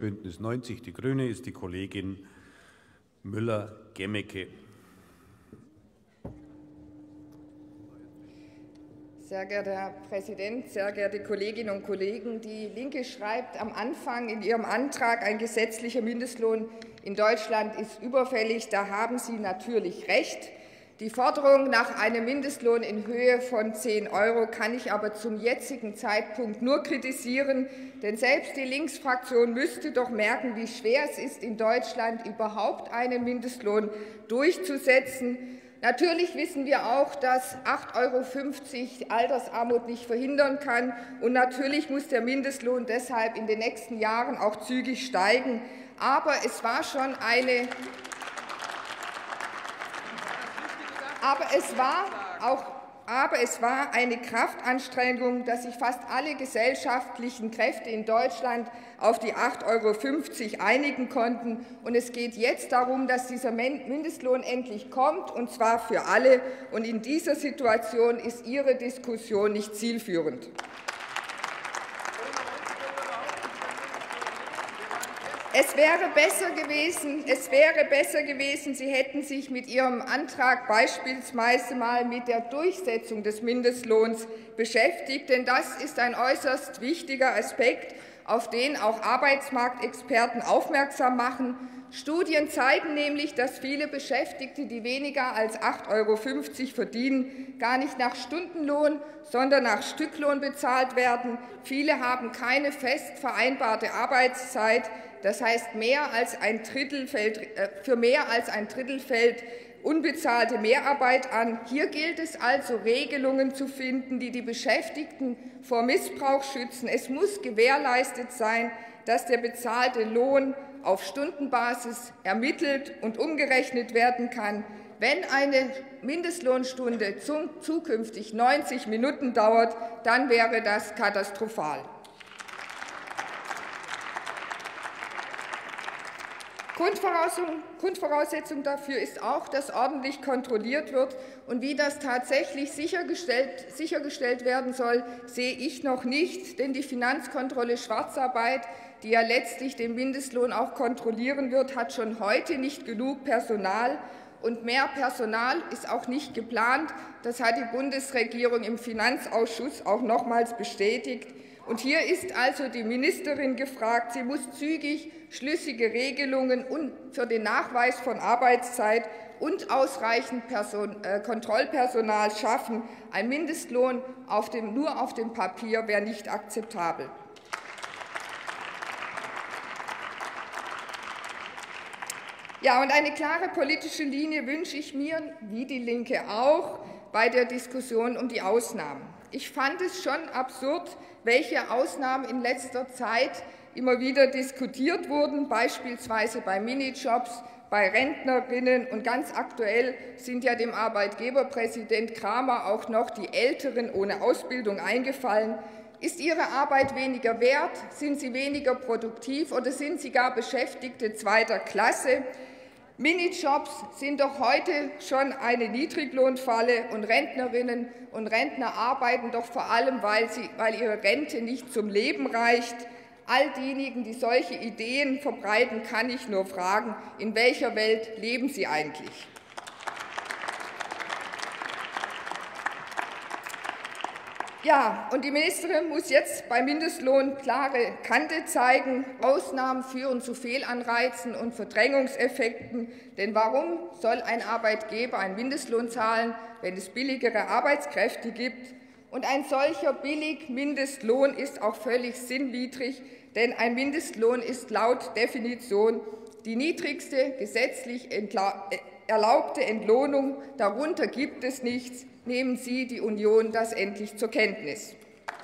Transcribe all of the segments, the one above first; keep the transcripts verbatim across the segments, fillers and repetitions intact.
Bündnis neunzig Die Grüne ist die Kollegin Müller-Gemmecke. Sehr geehrter Herr Präsident, sehr geehrte Kolleginnen und Kollegen! Die Linke schreibt am Anfang in ihrem Antrag, ein gesetzlicher Mindestlohn in Deutschland ist überfällig. Da haben Sie natürlich recht. Die Forderung nach einem Mindestlohn in Höhe von zehn Euro kann ich aber zum jetzigen Zeitpunkt nur kritisieren, denn selbst die Linksfraktion müsste doch merken, wie schwer es ist, in Deutschland überhaupt einen Mindestlohn durchzusetzen. Natürlich wissen wir auch, dass acht Euro fünfzig Altersarmut nicht verhindern kann, und natürlich muss der Mindestlohn deshalb in den nächsten Jahren auch zügig steigen. Aber es war schon eine Aber es war auch Aber es war eine Kraftanstrengung, dass sich fast alle gesellschaftlichen Kräfte in Deutschland auf die acht Euro fünfzig einigen konnten. Und es geht jetzt darum, dass dieser Mindestlohn endlich kommt, und zwar für alle. Und in dieser Situation ist Ihre Diskussion nicht zielführend. Es wäre besser gewesen, es wäre besser gewesen, Sie hätten sich mit Ihrem Antrag beispielsweise mal mit der Durchsetzung des Mindestlohns beschäftigt, denn das ist ein äußerst wichtiger Aspekt, auf den auch Arbeitsmarktexperten aufmerksam machen. Studien zeigen nämlich, dass viele Beschäftigte, die weniger als acht Euro fünfzig verdienen, gar nicht nach Stundenlohn, sondern nach Stücklohn bezahlt werden. Viele haben keine fest vereinbarte Arbeitszeit. Das heißt, mehr als ein Drittel fällt, äh, für mehr als ein Drittel fällt unbezahlte Mehrarbeit an. Hier gilt es also, Regelungen zu finden, die die Beschäftigten vor Missbrauch schützen. Es muss gewährleistet sein, dass der bezahlte Lohn auf Stundenbasis ermittelt und umgerechnet werden kann. Wenn eine Mindestlohnstunde zukünftig neunzig Minuten dauert, dann wäre das katastrophal. Grundvoraussetzung dafür ist auch, dass ordentlich kontrolliert wird. Und wie das tatsächlich sichergestellt, sichergestellt werden soll, sehe ich noch nicht. Denn die Finanzkontrolle Schwarzarbeit, die ja letztlich den Mindestlohn auch kontrollieren wird, hat schon heute nicht genug Personal. Und mehr Personal ist auch nicht geplant. Das hat die Bundesregierung im Finanzausschuss auch nochmals bestätigt. Und hier ist also die Ministerin gefragt. Sie muss zügig schlüssige Regelungen für den Nachweis von Arbeitszeit und ausreichend Person, äh, Kontrollpersonal schaffen. Ein Mindestlohn auf dem, nur auf dem Papier wäre nicht akzeptabel. Ja, und eine klare politische Linie wünsche ich mir, wie die Linke auch, bei der Diskussion um die Ausnahmen. Ich fand es schon absurd, welche Ausnahmen in letzter Zeit immer wieder diskutiert wurden, beispielsweise bei Minijobs, bei Rentnerinnen, und ganz aktuell sind ja dem Arbeitgeberpräsident Kramer auch noch die Älteren ohne Ausbildung eingefallen. Ist Ihre Arbeit weniger wert? Sind Sie weniger produktiv oder sind Sie gar Beschäftigte zweiter Klasse? Minijobs sind doch heute schon eine Niedriglohnfalle, und Rentnerinnen und Rentner arbeiten doch vor allem, weil, sie, weil ihre Rente nicht zum Leben reicht. All diejenigen, die solche Ideen verbreiten, kann ich nur fragen, in welcher Welt leben sie eigentlich? Ja, und die Ministerin muss jetzt beim Mindestlohn klare Kante zeigen. Ausnahmen führen zu Fehlanreizen und Verdrängungseffekten. Denn warum soll ein Arbeitgeber einen Mindestlohn zahlen, wenn es billigere Arbeitskräfte gibt? Und ein solcher Billig-Mindestlohn ist auch völlig sinnwidrig, denn ein Mindestlohn ist laut Definition die niedrigste gesetzlich erlaubte Entlohnung. Darunter gibt es nichts. Nehmen Sie, die Union, das endlich zur Kenntnis.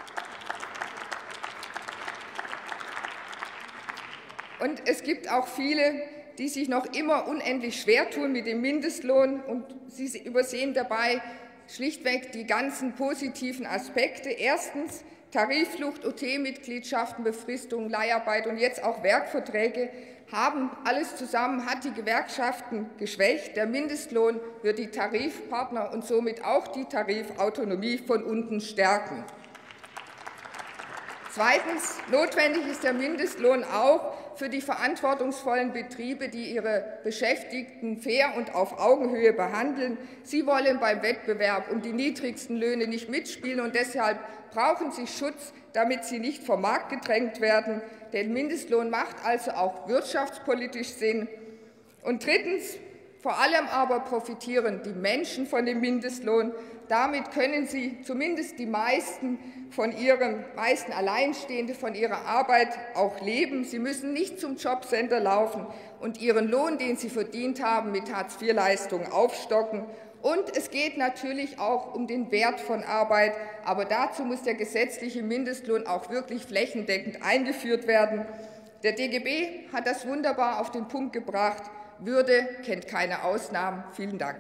Und es gibt auch viele, die sich noch immer unendlich schwer tun mit dem Mindestlohn, und Sie übersehen dabei schlichtweg die ganzen positiven Aspekte. Erstens Tarifflucht, O T-Mitgliedschaften, Befristung, Leiharbeit und jetzt auch Werkverträge haben alles zusammen, hat die Gewerkschaften geschwächt. Der Mindestlohn wird die Tarifpartner und somit auch die Tarifautonomie von unten stärken. Zweitens, notwendig ist der Mindestlohn auch für die verantwortungsvollen Betriebe, die ihre Beschäftigten fair und auf Augenhöhe behandeln. Sie wollen beim Wettbewerb um die niedrigsten Löhne nicht mitspielen, und deshalb brauchen sie Schutz, damit sie nicht vom Markt gedrängt werden. Der Mindestlohn macht also auch wirtschaftspolitisch Sinn. Und drittens, vor allem aber profitieren die Menschen von dem Mindestlohn. Damit können sie zumindest die meisten von ihrem meisten Alleinstehende von ihrer Arbeit auch leben. Sie müssen nicht zum Jobcenter laufen und ihren Lohn, den sie verdient haben, mit Hartz-vier-Leistungen aufstocken. Und es geht natürlich auch um den Wert von Arbeit. Aber dazu muss der gesetzliche Mindestlohn auch wirklich flächendeckend eingeführt werden. Der D G B hat das wunderbar auf den Punkt gebracht. Würde kennt keine Ausnahmen. Vielen Dank.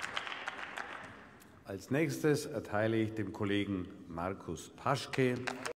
Als nächstes erteile ich dem Kollegen Markus Paschke